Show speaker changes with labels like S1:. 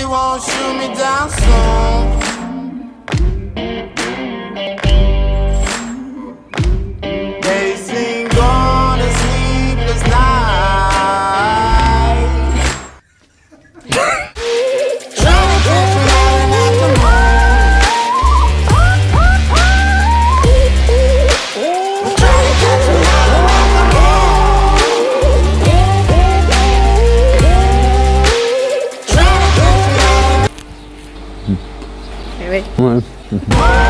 S1: won't shoot me down soon. They sing on a sleepless night. Trying to catch me hiding at the moon. Trying to catch me hiding at the moon. Trying to catch me hiding.
S2: Okay, wait.
S3: Ouais.